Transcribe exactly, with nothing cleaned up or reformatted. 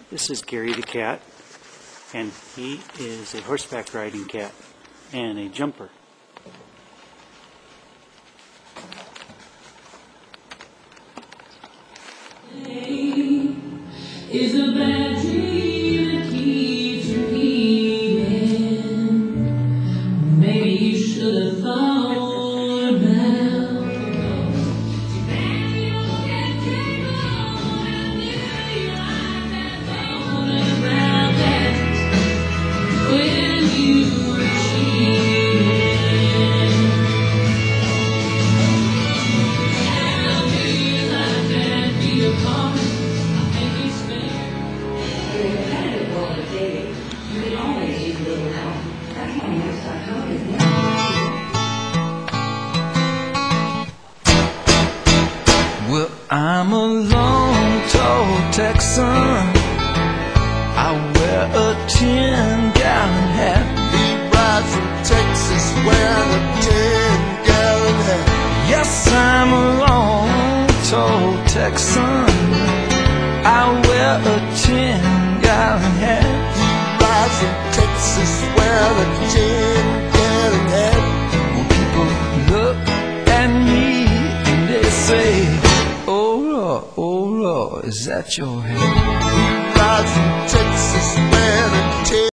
This is Gary the cat, and he is a horseback riding cat and a jumper. Is a bad dream that keeps repeating. Maybe you should have thought about when you were cheating. Tell me that can't be a part. In the competitive world of dating, you can always use a little help. That's why Nurse dot com is now. Well, I'm a long, tall Texan. I wear a ten-gallon hat. He rides from Texas wearing a ten-gallon hat. Yes, I'm a long, tall Texan. I wear a ten-gallon hat. He rides from Texas wearing a ten-gallon hat. When people look at me and they say, "Oh Lord, oh Lord, is that your hat?" He rides from Texas wearing a ten